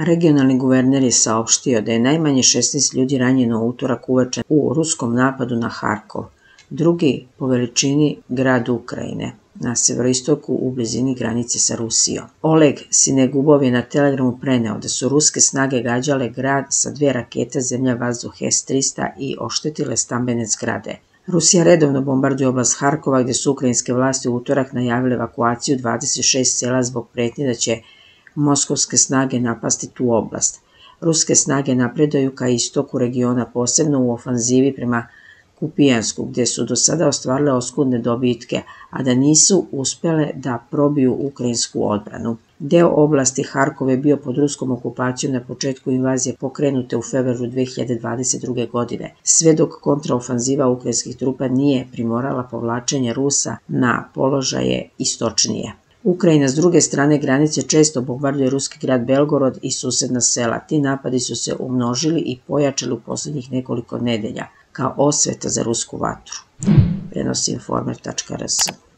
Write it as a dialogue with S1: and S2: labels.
S1: Regionalni guverner je saopštio da je najmanje 16 ljudi ranjeno u utorak uveče u ruskom napadu na Harkov, drugi po veličini grad Ukrajine, na severoistoku u blizini granice sa Rusijom. Oleg Sinegubov je na Telegramu preneo da su ruske snage gađale grad sa 2 rakete zemlja-vazduh S-300 i oštetile stambene zgrade. Rusija redovno bombarduje oblast Harkova gdje su ukrajinske vlasti u utorak najavile evakuaciju 26 sela zbog pretnje da će moskovske snage napasti tu oblast. Ruske snage napreduju ka istoku regiona, posebno u ofanzivi prema Kupijansku, gdje su do sada ostvarile oskudne dobitke, a da nisu uspjele da probiju ukrajinsku odbranu. Deo oblasti Harkov je bio pod ruskom okupacijom na početku invazije pokrenute u februaru 2022. godine, sve dok kontraofanziva ukrajinskih trupa nije primorala povlačenje Rusa na položaje istočnije. Ukrajina s druge strane granice često bombarduje ruski grad Belgorod i susedna sela. Ti napadi su se umnožili i pojačali u posljednjih nekoliko nedelja kao osveta za rusku vatru, prenosi Informer.rs.